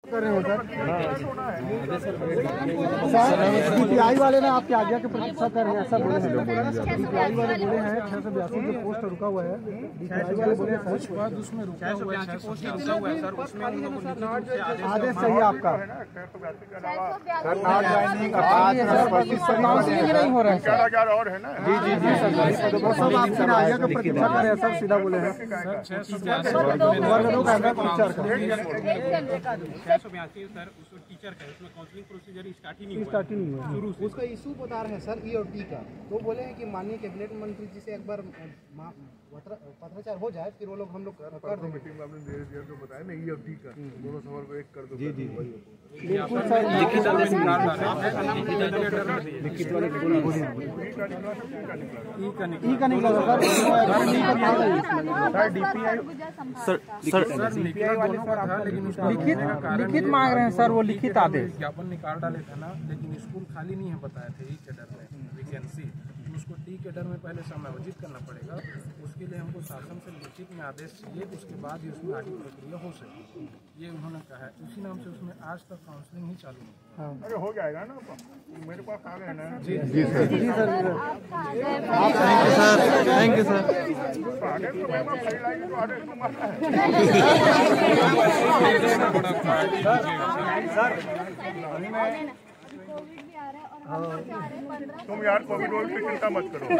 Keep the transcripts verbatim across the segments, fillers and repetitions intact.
कर रहे हो सर सीपीआई वाले ने आपके आज्ञा की प्रतीक्षा कर रहे हैं, ऐसा बोले हैं। सीपीआई वाले बोले हैं छह सौ बयासी जो पोस्ट रुका हुआ है, सीपीआई वाले बोले हैं कुछ बात उसमें रुका हुआ है, आदेश चाहिए आपका काउंसलिंग नहीं हो रहा है और है ना। जी जी जी सर, सब आपकी आज्ञा की प्रतीक्षा कर रहे हैं सर, सीधा बोले हैं सर। उसको टीचर का उसमें काउंसलिंग प्रोसीजर स्टार्ट ही नहीं स्टार्ट ही नहीं हुआ। शुरू उसका इशू बता रहे हैं सर ई और टी का। तो बोले हैं कि माननीय कैबिनेट मंत्री जी से एक बार पत्राचार हो जाए, फिर वो लोग हम लोग कर देंगे। मीटिंग में आपने देर देर तो बताया ना ई और टी का दोनों सवाल को एक कर दो। जी जी बिल्कुल सर, लिखित आदेश निकाल रहा है। लिखित वाले ई का निकला sir, sir DPI sir sir DPI वाले सर लिखित लिखित मांग रहे हैं सर, वो लिखित आदेश ज्ञापन निकाल डाले थे ना, लेकिन स्कूल खाली नहीं है बताए थे ई कैडर में वैकेंसी, उसको टी कैडर में पहले समायोजित करना पड़ेगा। उसके लिए हमको शासन से लिखित में आदेश चाहिए, उसके बाद ही उसमें आगे प्रक्रिया हो सके, ये उन्होंने कहा है। उसी नाम से उसमें आज तक काउंसलिंग ही चालू है। अरे हो जाएगा ना, मेरे पास आ गए ना। जी जी सर, जी सर, थैंक यू सर, तुम यार कोविड वोविड की चिंता मत करो।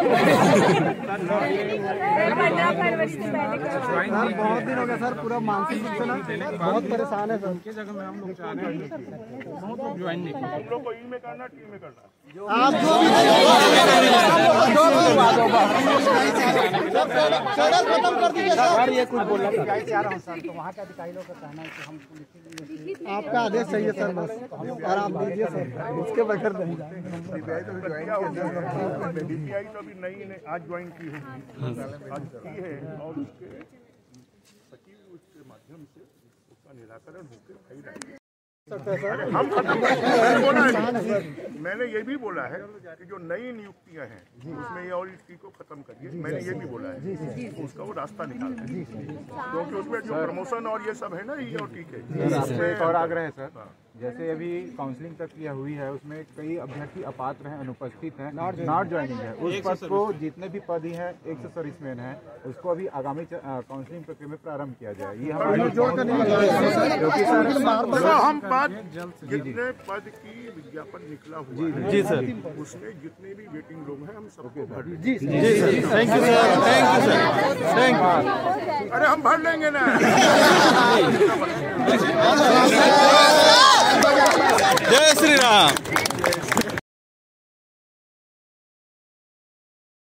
बहुत दिन हो गया सर, पूरा मानसिक रूप से ना बहुत परेशान है सर। उनकी जगह में हम लोग चाह रहे हैं बहुत लोग ज्वाइन नहीं हम लोग को ई में करना टी में करना आप जो खत्म कर दीजिए सर, ये कुछ बोलना चाह रहा हूँ सर। तो वहाँ के अधिकारी लोग का कहना है कि हम आपका आदेश चाहिए सर बस, और आप दीजिए सर, इसके बगैर नहीं जाएंगे। डीपीआई तो अभी नई ने आज ज्वाइन की होगी, आज की है, और उसके सचिव उसके माध्यम से उसका निराकरण होकर सही रहेगा। हम खत्म बोला है, मैंने ये भी बोला है कि जो नई नियुक्तियां हैं उसमें ये और इसकी को खत्म करिए, मैंने ये भी बोला है, उसका वो रास्ता निकालना है, क्योंकि उसमें जो प्रमोशन और ये सब है ना ये और ठीक है। एक और आग्रह है सर, जैसे अभी काउंसलिंग प्रक्रिया हुई है उसमें कई अभ्यर्थी अपात्र हैं, अनुपस्थित हैं, नॉट ज्वाइनिंग है। उस पद को जितने भी पद ही हैं एक सौ सर्विसमैन है, उसको अभी आगामी काउंसलिंग प्रक्रिया में प्रारंभ किया जाए। ये हमारे हम पद जितने पद की विज्ञापन निकला हुआ है जी सर, उसमें जितने भी वेटिंग लोग हैं हम सबको भर देंगे। जी जी sir, thank you sir, thank you sir, thank you. अरे हम भर लेंगे ना।